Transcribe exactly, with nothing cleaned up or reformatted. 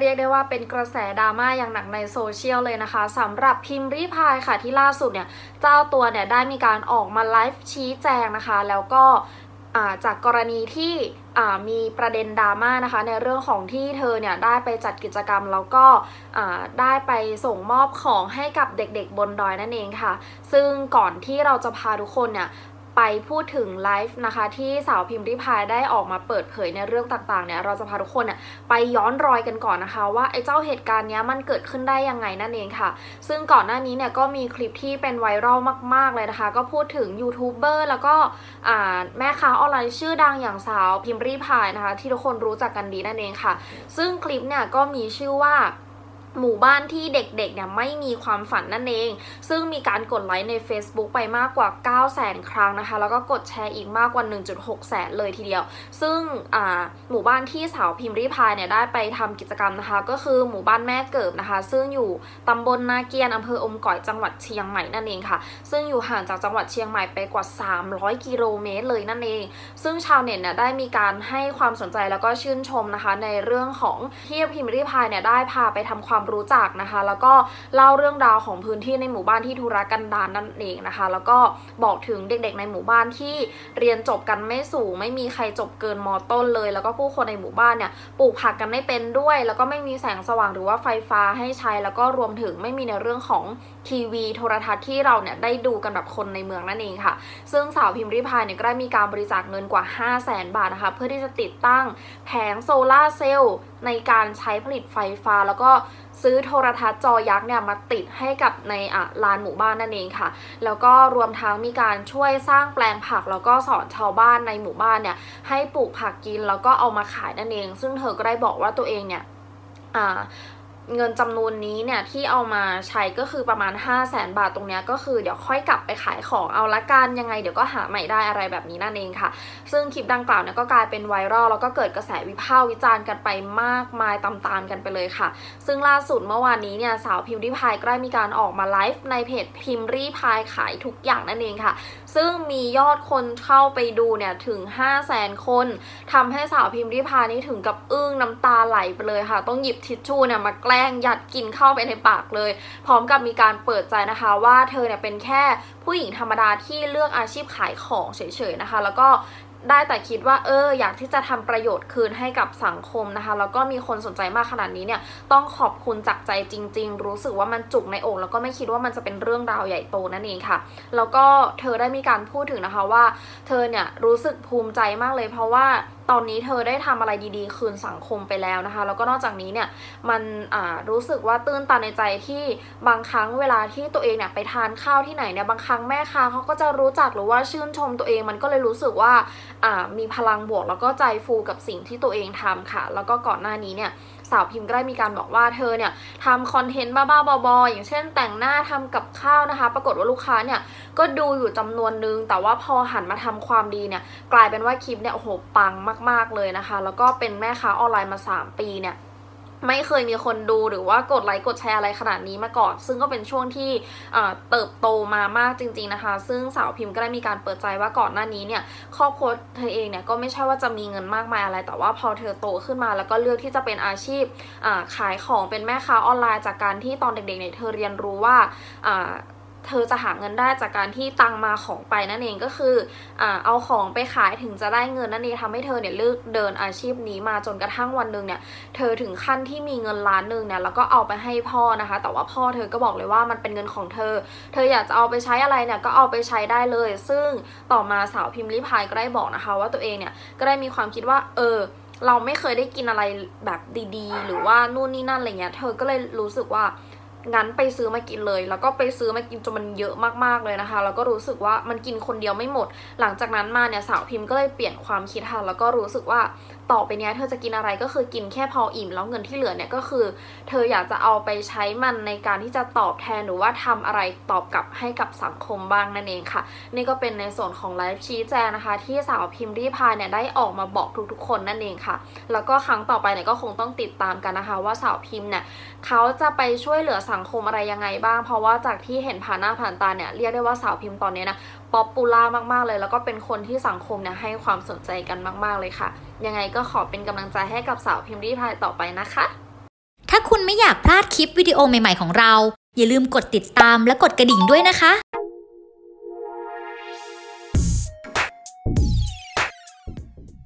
เรียกได้ว่าเป็นกระแสดราม่าอย่างหนักในโซเชียลเลยนะคะสำหรับพิมพ์ริพายค่ะที่ล่าสุดเนี่ยเจ้าตัวเนี่ยได้มีการออกมาไลฟ์ชี้แจงนะคะแล้วก็จากกรณีที่มีประเด็นดราม่านะคะในเรื่องของที่เธอเนี่ยได้ไปจัดกิจกรรมแล้วก็ได้ไปส่งมอบของให้กับเด็กๆบนดอยนั่นเองค่ะซึ่งก่อนที่เราจะพาทุกคนเนี่ยไปพูดถึงไลฟ์นะคะที่สาวพิมพ์ริพายได้ออกมาเปิดเผยในเรื่องต่างๆเนี่ยเราจะพาทุกคนเนี่ยไปย้อนรอยกันก่อนนะคะว่าไอ้เจ้าเหตุการณ์นี้มันเกิดขึ้นได้ยังไงนั่นเองค่ะซึ่งก่อนหน้านี้เนี่ยก็มีคลิปที่เป็นไวรัลมากๆเลยนะคะก็พูดถึงยูทูบเบอร์แล้วก็แม่ค้าออนไลน์ชื่อดังอย่างสาวพิมพ์ริพายนะคะที่ทุกคนรู้จักกันดีนั่นเองค่ะซึ่งคลิปเนี่ยก็มีชื่อว่าหมู่บ้านที่เด็กๆเนี่ยไม่มีความฝันนั่นเองซึ่งมีการกดไลค์ใน Facebook ไปมากกว่า เก้าแสน ครั้งนะคะแล้วก็กดแชร์อีกมากกว่า หนึ่งจุดหก แสนเลยทีเดียวซึ่งหมู่บ้านที่สาวพิมพ์ริพายเนี่ยได้ไปทำกิจกรรมนะคะก็คือหมู่บ้านแม่เกิบนะคะซึ่งอยู่ตำบลนาเกียนอำเภออมก๋อยจังหวัดเชียงใหม่นั่นเองค่ะซึ่งอยู่ห่างจากจังหวัดเชียงใหม่ไปกว่า สามร้อย กิโลเมตรเลยนั่นเองซึ่งชาวเน็ตเนี่ยได้มีการให้ความสนใจแล้วก็ชื่นชมนะคะในเรื่องของที่พิมพ์ริพายเนี่ยได้พาไปทำความรู้จักนะคะแล้วก็เล่าเรื่องราวของพื้นที่ในหมู่บ้านที่ทุรกันดารนั่นเองนะคะแล้วก็บอกถึงเด็กๆในหมู่บ้านที่เรียนจบกันไม่สูงไม่มีใครจบเกินม.ต้นเลยแล้วก็ผู้คนในหมู่บ้านเนี่ยปลูกผักกันไม่เป็นด้วยแล้วก็ไม่มีแสงสว่างหรือว่าไฟฟ้าให้ใช้แล้วก็รวมถึงไม่มีในเรื่องของทีวีโทรทัศน์ที่เราเนี่ยได้ดูกันแบบคนในเมืองนั่นเองค่ะซึ่งสาวพิมพ์ริพายเนี่ยก็ได้มีการบริจาคเงินกว่า ห้าแสน บาทนะคะเพื่อที่จะติดตั้งแผงโซลาร์เซลล์ในการใช้ผลิตไฟฟ้าแล้วก็ซื้อโทรทัศน์จอยักษ์เนี่ยมาติดให้กับในอ่ะลานหมู่บ้านนั่นเองค่ะแล้วก็รวมทั้งมีการช่วยสร้างแปลงผักแล้วก็สอนชาวบ้านในหมู่บ้านเนี่ยให้ปลูกผักกินแล้วก็เอามาขายนั่นเองซึ่งเธอก็ได้บอกว่าตัวเองเนี่ยอ่าเงินจำนวนนี้เนี่ยที่เอามาใช้ก็คือประมาณ ห้าแสน บาทตรงนี้ก็คือเดี๋ยวค่อยกลับไปขายของเอาละกันยังไงเดี๋ยวก็หาใหม่ได้อะไรแบบนี้นั่นเองค่ะซึ่งคลิปดังกล่าวเนี่ยก็กลายเป็นไวรัลแล้วก็เกิดกระแสวิพากษ์วิจารณ์กันไปมากมายตามๆกันไปเลยค่ะซึ่งล่าสุดเมื่อวานนี้เนี่ยสาวพิมพ์ริพายก็ได้มีการออกมาไลฟ์ในเพจพิมพ์ริพายขายทุกอย่างนั่นเองค่ะซึ่งมียอดคนเข้าไปดูเนี่ยถึง ห้าแสน คนทำให้สาวพิมพ์ริพายนี่ถึงกับอึ้งน้ำตาไหลไปเลยค่ะต้องหยิบทิชชู่เนี่ยมาแกล้งยัดกินเข้าไปในปากเลยพร้อมกับมีการเปิดใจนะคะว่าเธอเนี่ยเป็นแค่ผู้หญิงธรรมดาที่เลือกอาชีพขายของเฉยๆนะคะแล้วก็ได้แต่คิดว่าเอออยากที่จะทำประโยชน์คืนให้กับสังคมนะคะแล้วก็มีคนสนใจมากขนาดนี้เนี่ยต้องขอบคุณจากใจจริงๆรู้สึกว่ามันจุกในอกแล้วก็ไม่คิดว่ามันจะเป็นเรื่องราวใหญ่โตนั่นเองค่ะแล้วก็เธอได้มีการพูดถึงนะคะว่าเธอเนี่ยรู้สึกภูมิใจมากเลยเพราะว่าตอนนี้เธอได้ทำอะไรดีๆคืนสังคมไปแล้วนะคะแล้วก็นอกจากนี้เนี่ยมันอ่ารู้สึกว่าตื้นตันในใจที่บางครั้งเวลาที่ตัวเองเนี่ยไปทานข้าวที่ไหนเนี่ยบางครั้งแม่ค้าเขาก็จะรู้จักหรือว่าชื่นชมตัวเองมันก็เลยรู้สึกว่าอ่ามีพลังบวกแล้วก็ใจฟูกับสิ่งที่ตัวเองทำค่ะแล้วก็ก่อนหน้านี้เนี่ยสาวพิมพ์ก็ได้มีการบอกว่าเธอเนี่ยทำคอนเทนต์บ้าๆบอๆอย่างเช่นแต่งหน้าทำกับข้าวนะคะปรากฏว่าลูกค้าเนี่ยก็ดูอยู่จำนวนนึงแต่ว่าพอหันมาทำความดีเนี่ยกลายเป็นว่าคลิปเนี่ยโอ้โหปังมากๆเลยนะคะแล้วก็เป็นแม่ค้าออนไลน์มาสามปีเนี่ยไม่เคยมีคนดูหรือว่ากดไลค์กดแชร์อะไรขนาดนี้มาก่อนซึ่งก็เป็นช่วงที่เติบโตมามากจริงๆนะคะซึ่งสาวพิมพ์ก็ได้มีการเปิดใจว่าก่อนหน้านี้เนี่ยครอบครัวเธอเองเนี่ยก็ไม่ใช่ว่าจะมีเงินมากมายอะไรแต่ว่าพอเธอโตขึ้นมาแล้วก็เลือกที่จะเป็นอาชีพขายของเป็นแม่ค้าออนไลน์จากการที่ตอนเด็กๆเนี่ยเธอเรียนรู้ว่าเธอจะหาเงินได้จากการที่ตังมาของไปนั่นเองก็คืออ่าเอาของไปขายถึงจะได้เงินนั่นเองทำให้เธอเนี่ยเลือกเดินอาชีพนี้มาจนกระทั่งวันหนึ่งเนี่ยเธอถึงขั้นที่มีเงินล้านหนึ่งเนี่ยแล้วก็เอาไปให้พ่อนะคะแต่ว่าพ่อเธอก็บอกเลยว่ามันเป็นเงินของเธอเธออยากจะเอาไปใช้อะไรเนี่ยก็เอาไปใช้ได้เลยซึ่งต่อมาสาวพิมพ์ริพายก็ได้บอกนะคะว่าตัวเองเนี่ยก็ได้มีความคิดว่าเออเราไม่เคยได้กินอะไรแบบดีๆหรือว่านู่นนี่นั่นอะไรเงี้ยเธอก็เลยรู้สึกว่างั้นไปซื้อมากินเลยแล้วก็ไปซื้อมากินจนมันเยอะมากๆเลยนะคะแล้วก็รู้สึกว่ามันกินคนเดียวไม่หมดหลังจากนั้นมาเนี่ยสาวพิมพ์ก็เลยเปลี่ยนความคิดค่ะแล้วก็รู้สึกว่าต่อไปเนี้ยเธอจะกินอะไรก็คือกินแค่พออิ่มแล้วเงินที่เหลือเนี่ยก็คือเธออยากจะเอาไปใช้มันในการที่จะตอบแทนหรือว่าทำอะไรตอบกลับให้กับสังคมบ้างนั่นเองค่ะนี่ก็เป็นในส่วนของไลฟ์ชี้แจงนะคะที่สาวพิมพ์ริพายเนี่ยได้ออกมาบอกทุกๆคนนั่นเองค่ะแล้วก็ครั้งต่อไปเนี่ยก็คงต้องติดตามกันนะคะว่าสาวพิมพ์เนี่ยเขาจะไปช่วยเหลือสังคมอะไรยังไงบ้างเพราะว่าจากที่เห็นผ่านหน้าผ่านตาเนี่ยเรียกได้ว่าสาวพิมพ์ตอนนี้นะป๊อปปูล่ามากๆเลยแล้วก็เป็นคนที่สังคมเนี่ยให้ความสนใจกันมากๆเลยค่ะยังไงก็ขอเป็นกำลังใจให้กับสาวพิมพ์ริพายต่อไปนะคะถ้าคุณไม่อยากพลาดคลิปวิดีโอใหม่ๆของเราอย่าลืมกดติดตามและกดกระดิ่งด้วยนะคะ